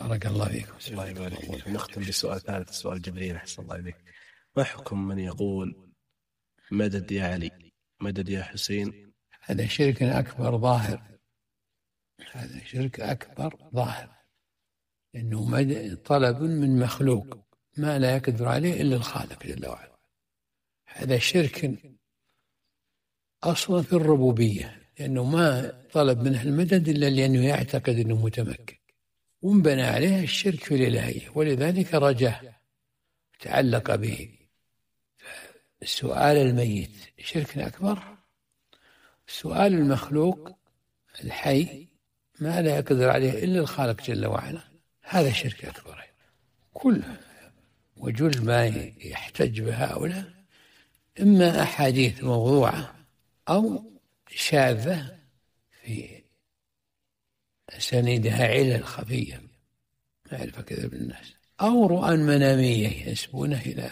بارك الله فيكم. الله يبارك فيك. نختم بسؤال ثالث، سؤال جبريل أحسن الله إليك. ما حكم من يقول مدد يا علي، مدد يا حسين؟ هذا شرك أكبر ظاهر، هذا شرك أكبر ظاهر، لأنه طلب من مخلوق ما لا يقدر عليه إلا الخالق جل وعلا. هذا شرك أصلا في الربوبية، لأنه ما طلب منه المدد إلا لأنه يعتقد أنه متمكن، وانبنى عليه الشرك في الإلهية، ولذلك رجاه تعلق به. سؤال الميت شرك أكبر، سؤال المخلوق الحي ما لا يقدر عليه إلا الخالق جل وعلا هذا شرك أكبر. كل وجل ما يحتج بهؤلاء إما أحاديث موضوعة أو شاذة في أسانيدها علل خفية ما يعرف كذا بالناس، أو رؤى منامية ينسبونه إلى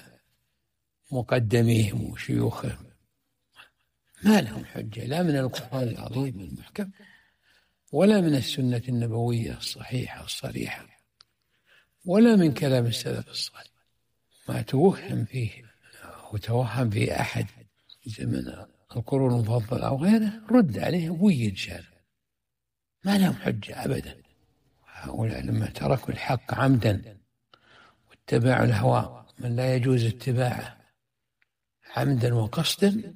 مقدميهم وشيوخهم ما لهم حجة لا من القرآن العظيم المحكم ولا من السنة النبوية الصحيحة الصريحة ولا من كلام السلف الصالح. ما توهم فيه وتوهم في أحد زمن القرون المفضلة أو غيره رد عليه ويد شان، ما لهم حجة أبدا. هؤلاء لما تركوا الحق عمدا واتبعوا الهوى من لا يجوز اتباعه عمدا وقصدا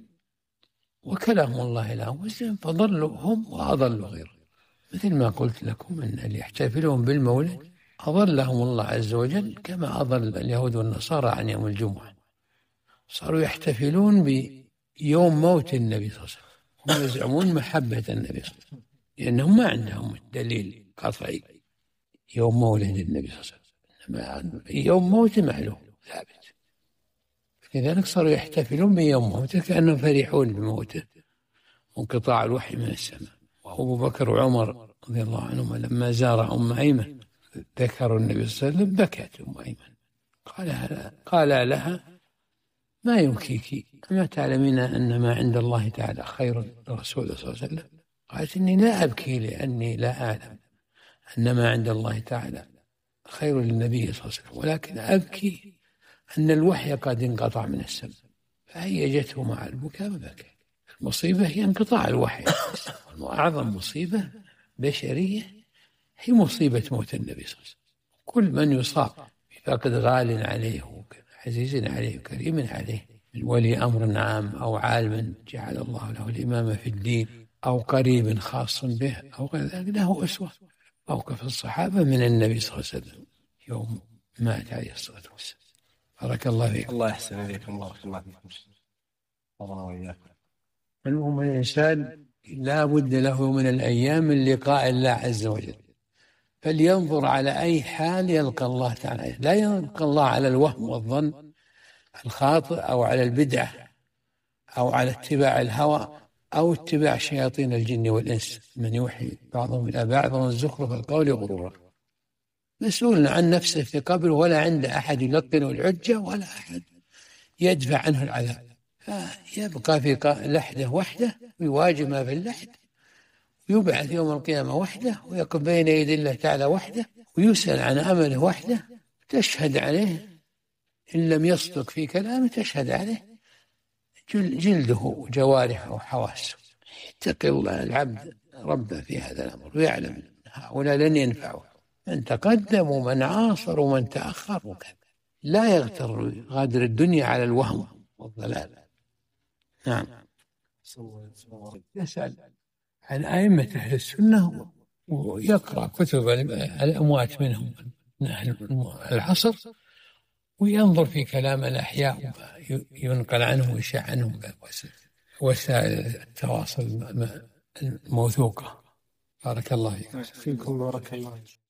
وكلهم الله لأنفسهم فضلوا هم وأضلوا غيرهم. مثل ما قلت لكم أن اللي يحتفلون بالمولد أضلهم الله عز وجل كما أضل اليهود والنصارى عن يوم الجمعة، صاروا يحتفلون بيوم موت النبي صلى الله عليه وسلم، هم يزعمون محبة النبي صلى الله عليه وسلم لأنهم ما عندهم دليل قطعي يوم مولد النبي صلى الله عليه وسلم، يوم موته معلوم ثابت، لذلك صاروا يحتفلون بيوم موته كأنهم فرحون بموته وانقطاع الوحي من السماء. وأبو بكر وعمر رضي الله عنهما لما زار أم أيمن ذكروا النبي صلى الله عليه وسلم بكت أم أيمن، قال لها ما يبكيك أما تعلمين أن ما عند الله تعالى خير لرسول الله صلى الله عليه وسلم؟ قالت إني لا أبكي لأني لا أعلم أن ما عند الله تعالى خير للنبي صلى الله عليه وسلم، ولكن أبكي أن الوحي قد انقطع من السماء. فهيجته مع البكاء وبكى. المصيبة هي انقطاع الوحي، وأعظم مصيبة بشرية هي مصيبة موت النبي صلى الله عليه وسلم. كل من يصاب بفقد غال عليه عزيز عليه كريم عليه من ولي أمر عام أو عالم جعل الله له الإمامة في الدين أو قريب خاص به أو غير ذلك له أسوة موقف الصحابة من النبي صلى الله عليه وسلم يوم مات عليه الصلاة والسلام. بارك الله فيكم. الله يحسن إليكم. بارك الله فيكم. الله وإياكم. المهم الإنسان لا بد له من الأيام من لقاء الله عز وجل، فلينظر على أي حال يلقى الله تعالى، لا يلقى الله على الوهم والظن الخاطئ أو على البدعة أو على اتباع الهوى أو اتباع شياطين الجن والإنس من يوحي بعضهم إلى بعض والزخرف القول غرورا. مسؤول عن نفسه في قبره ولا عند أحد يلقنه الحجة ولا أحد يدفع عنه العذاب، فيبقى في لحده وحده ويواجه ما في اللحد ويبعث يوم القيامة وحده ويقف بين يدي الله تعالى وحده ويسأل عن عمله وحده. تشهد عليه إن لم يصدق في كلامه تشهد عليه جلده وجوارحه وحواسه. يتقي الله العبد ربه في هذا الأمر ويعلم أن هؤلاء لن ينفعه، من تقدم ومن عاصر ومن تأخر وكذا، لا يغتر غادر الدنيا على الوهم والضلال. نعم. يسأل عن أئمة أهل السنة ويقرأ كتب الأموات منهم العصر وينظر في كلام الأحياء ينقل عنه ويشاع عنهم وسائل التواصل الموثوقة. بارك الله فيكم. بارك الله